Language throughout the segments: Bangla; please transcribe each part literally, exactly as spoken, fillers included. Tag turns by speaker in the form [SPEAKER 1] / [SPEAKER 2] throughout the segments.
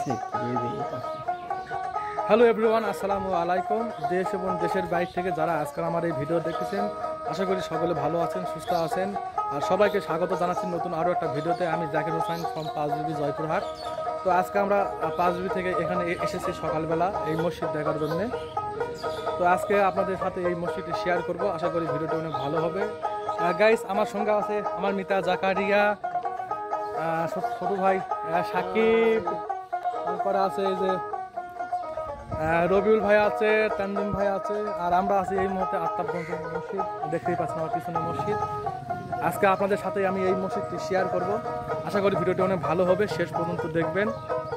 [SPEAKER 1] হ্যালো এভরিওয়ান, আসসালামু আলাইকুম। দেশ এবং দেশের বাইরে থেকে যারা আজকাল আমার এই ভিডিও দেখতেছেন, আশা করি সকলে ভালো আছেন, সুস্থ আছেন। আর সবাইকে স্বাগত জানাচ্ছি নতুন আরও একটা ভিডিওতে। আমি জাকির হোসেন ফ্রম পাঁচবিবি জয়পুরহাট। তো আজকে আমরা পাঁচবিবি থেকে এখানে এসেছি সকালবেলা এই মসজিদ দেখার জন্যে। তো আজকে আপনাদের সাথে এই মসজিদটি শেয়ার করব, আশা করি ভিডিওটি অনেক ভালো হবে। গাইস, আমার সঙ্গে আছে আমার মিতা জাকারিয়া, ছোট ভাই সাকিব, তারপরে আছে এই যে রবিউল ভাই আছে, তানজিম ভাই আছে, আর আমরা আছি এই মুহূর্তে আফতাবগঞ্জ মসজিদ। দেখতেই পাচ্ছেন আমার পিছনে মসজিদ। আজকে আপনাদের সাথে আমি এই মসজিদটি শেয়ার করব, আশা করি ভিডিওটি অনেক ভালো হবে, শেষ পর্যন্ত দেখবেন।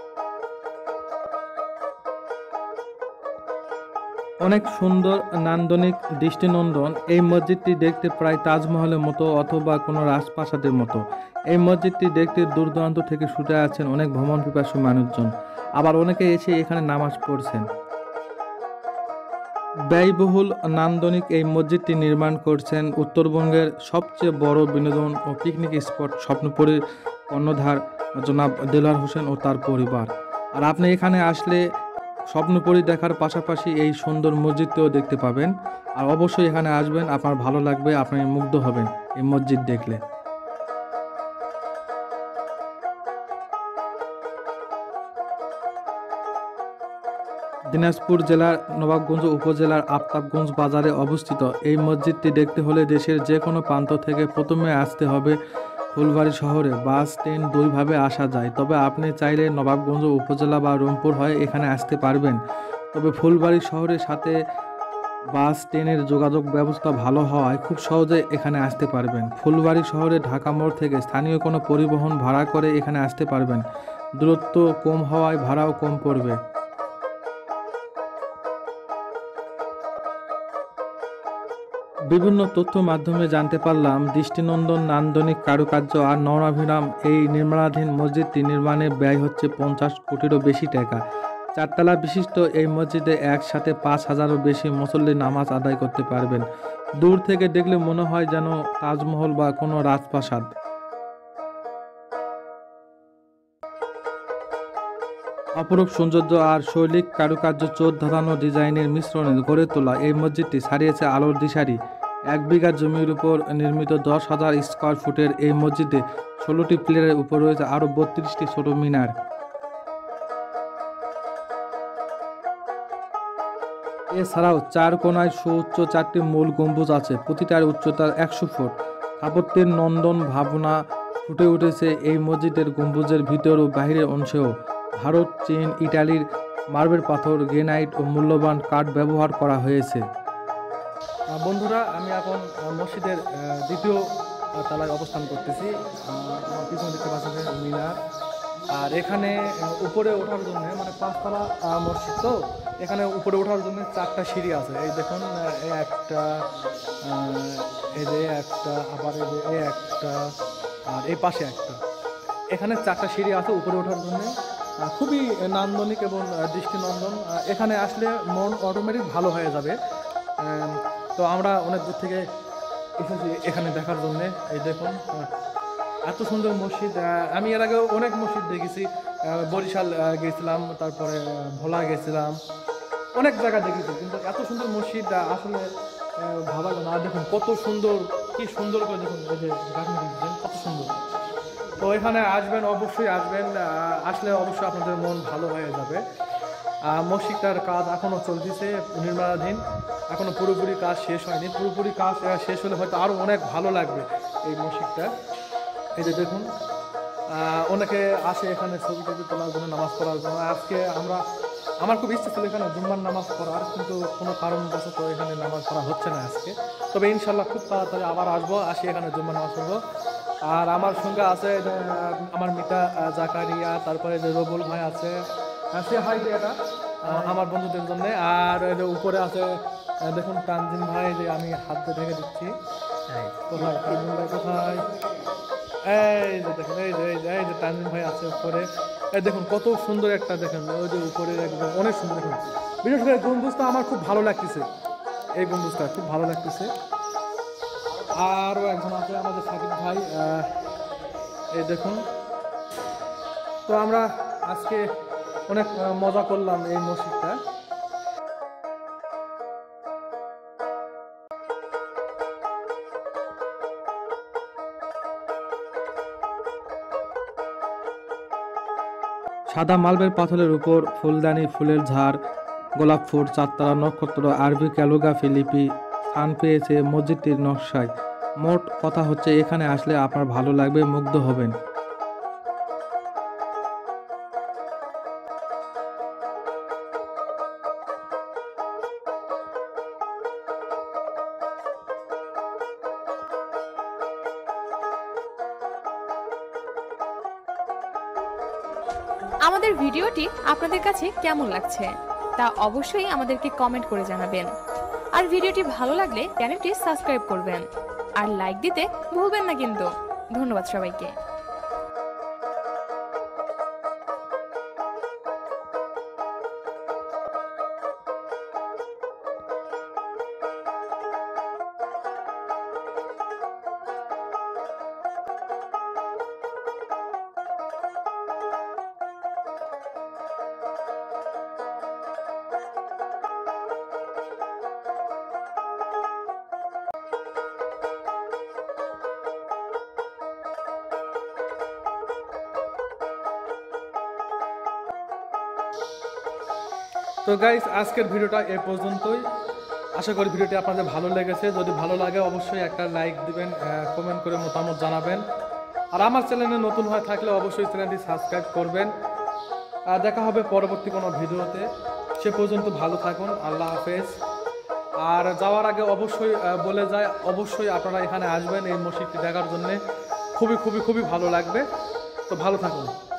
[SPEAKER 1] অনেক সুন্দর, নান্দনিক, দৃষ্টিনন্দন এই মসজিদটি দেখতে প্রায় তাজমহলের মতো অথবা কোনো রাজপ্রাসাদের মতো। এই মসজিদটি দেখতে দূর দূরান্ত থেকে ছুটে আছেন অনেক ভ্রমণ পিপাসু মানুষজন, আবার অনেকে এসে এখানে নামাজ পড়ছেন। ব্যয়বহুল নান্দনিক এই মসজিদটি নির্মাণ করছেন উত্তরবঙ্গের সবচেয়ে বড় বিনোদন ও পিকনিক স্পট স্বপ্নপুরীর কর্ণধার জনাব দেলোয়ার হোসেন ও তার পরিবার। আর আপনি এখানে আসলে স্বপ্নপুরী দেখার পাশাপাশি এই সুন্দর মসজিদটিও দেখতে পাবেন। আর অবশ্যই এখানে আসবেন, আপনার ভালো লাগবে, আপনি মুগ্ধ হবেন এই মসজিদ দেখলে। দিনাজপুর জেলার নবাবগঞ্জ উপজেলার আফতাবগঞ্জ বাজারে অবস্থিত এই মসজিদটি দেখতে হলে দেশের যে কোনো প্রান্ত থেকে প্রথমে আসতে হবে ফুলবাড়ি শহরে। বাস ট্রেন দুইভাবে আসা যায়, তবে আপনি চাইলে নবাবগঞ্জ উপজেলা বা রংপুর হয়ে এখানে আসতে পারবেন। তবে ফুলবাড়ি শহরের সাথে বাস ট্রেনের যোগাযোগ ব্যবস্থা ভালো হওয়ায় খুব সহজে এখানে আসতে পারবেন। ফুলবাড়ি শহরে ঢাকা মোড় থেকে স্থানীয় কোনো পরিবহন ভাড়া করে এখানে আসতে পারবেন। দূরত্ব কম হওয়ায় ভাড়াও কম পড়বে। বিভিন্ন তথ্য মাধ্যমে জানতে পারলাম দৃষ্টিনন্দন, নান্দনিক কারুকার্য আর নয়নাভিরাম এই নির্মাণাধীন মসজিদটি নির্মাণে ব্যয় হচ্ছে পঞ্চাশ কোটিরও বেশি টাকা। চারতলা বিশিষ্ট এই মসজিদে একসাথে পাঁচ হাজারও বেশি মুসল্লি নামাজ আদায় করতে পারবেন। দূর থেকে দেখলে মনে হয় যেন তাজমহল বা কোনো রাজপ্রাসাদ। অপরূপ সৌন্দর্য আর শৈলিক কারুকার্য, চোখ ধাঁধানো ডিজাইনের মিশ্রণে গড়ে তোলা এই মসজিদটি ছাড়িয়েছে আলোর দিশারি। এক বিঘা জমির উপর নির্মিত দশ হাজার স্কোয়ার ফুটের এই মসজিদে ষোলোটি পিলারের উপর রয়েছে আরও বত্রিশটি ছোট মিনার। এছাড়াও চার কোনায় সুউচ্চ চারটি মূল গম্বুজ আছে, প্রতিটার উচ্চতা একশো ফুট। স্থাপত্যের নন্দন ভাবনা ফুটে উঠেছে এই মসজিদের গম্বুজের ভিতর ও বাহিরের অংশেও। ভারত, চীন, ইটালির মার্বেল পাথর, গ্রেনাইট ও মূল্যবান কাঠ ব্যবহার করা হয়েছে। বন্ধুরা, আমি এখন মসজিদের দ্বিতীয় তলায় অবস্থান করতেছি। আমার পিছনে দেখতে পাচ্ছেন মিনার। আর এখানে উপরে ওঠার জন্য, মানে পাঁচতলা মসজিদ তো, এখানে উপরে ওঠার জন্য চারটা সিঁড়ি আছে। এই দেখুন, এই একটা, এই যে একটা, আবার এই যে এই একটা, আর এই পাশে একটা। এখানে চারটা সিঁড়ি আছে উপরে ওঠার জন্য। খুবই নান্দনিক এবং দৃষ্টিনন্দন। এখানে আসলে মন অটোমেটিক ভালো হয়ে যাবে। তো আমরা অনেক দূর থেকে এসেছি এখানে দেখার জন্যে। এই দেখুন, এত সুন্দর মসজিদ। আমি এর আগেও অনেক মসজিদ দেখেছি, বরিশাল গেছিলাম, তারপরে ভোলা গেছিলাম, অনেক জায়গা দেখেছি, কিন্তু এত সুন্দর মসজিদ আসলে ভাবা না। দেখুন কত সুন্দর, কি সুন্দর করে দেখুন, এই যে গাছটা কত সুন্দর। তো এখানে আসবেন, অবশ্যই আসবেন, আসলে অবশ্যই আপনাদের মন ভালো হয়ে যাবে। মসজিদটার কাজ এখনও চলতেছে, নির্মাণাধীন, এখনও পুরোপুরি কাজ শেষ হয়নি। পুরোপুরি কাজ শেষ হলে হয়তো আরও অনেক ভালো লাগবে এই মসজিদটা। এই যে দেখুন, অনেকে আসে এখানে ছবি টবি তোলার জন্য, নামাজ পড়ার জন্য। আজকে আমরা, আমার খুব ইচ্ছে ছিল এখানে জুম্মার নামাজ পড়ার, কিন্তু কোনো কারণবশত এখানে নামাজ পড়া হচ্ছে না আজকে। তবে ইনশাল্লাহ খুব তাড়াতাড়ি আবার আসবো, আসি এখানে জুম্মার নামাজ পড়বো। আর আমার সঙ্গে আছে আমার মিতা জাকারিয়া, তারপরে যে রবুল ভাই আছে, সে হাই এটা আমার বন্ধুদের জন্য। আর উপরে আছে দেখুন তানজিম ভাই, যে আমি হাতে ঢেকে দিচ্ছি। কোথায় তানজিম ভাই, কোথায়? এই যে দেখুন, এই যে এই যে তানজিম ভাই আছে উপরে। এই দেখুন কত সুন্দর একটা, দেখেন ওই যে উপরে একদম অনেক সুন্দর। দেখুন, বিশেষ করে গম্বুজটা আমার খুব ভালো লাগতেছে, এই গম্বুজটা খুব ভালো লাগতেছে। আরও একজন আছে আমাদের সাকিব ভাই, এই দেখুন। তো আমরা আজকে অনেক মজা করলাম এই মসজিদটা। সাদা মার্বেল পাথরের উপর ফুলদানি, ফুলের ঝাড়, গোলাপ ফুল, চারতারা, নক্ষত্র, আরবি ক্যালিগ্রাফি লিপি স্থান পেয়েছে মসজিদটির নকশায়। মোট কথা হচ্ছে এখানে আসলে আপনার ভালো লাগবে, মুগ্ধ হবেন।
[SPEAKER 2] আমাদের ভিডিওটি আপনাদের কাছে কেমন লাগছে তা অবশ্যই আমাদেরকে কমেন্ট করে জানাবেন। আর ভিডিওটি ভালো লাগলে চ্যানেলটি সাবস্ক্রাইব করবেন আর লাইক দিতে ভুলবেন না কিন্তু। ধন্যবাদ সবাইকে।
[SPEAKER 1] তো গাইস, আজকের ভিডিওটা এ পর্যন্তই। আশা করি ভিডিওটি আপনাদের ভালো লেগেছে। যদি ভালো লাগে অবশ্যই একটা লাইক দিবেন, কমেন্ট করে মতামত জানাবেন। আর আমার চ্যানেলে নতুন হয়ে থাকলে অবশ্যই চ্যানেলটি সাবস্ক্রাইব করবেন। আর দেখা হবে পরবর্তী কোনো ভিডিওতে। সে পর্যন্ত ভালো থাকুন। আল্লাহ হাফেজ। আর যাওয়ার আগে অবশ্যই বলে যায়, অবশ্যই আপনারা এখানে আসবেন এই মসজিদটি দেখার জন্যে। খুবই খুবই খুবই ভালো লাগবে। তো ভালো থাকুন।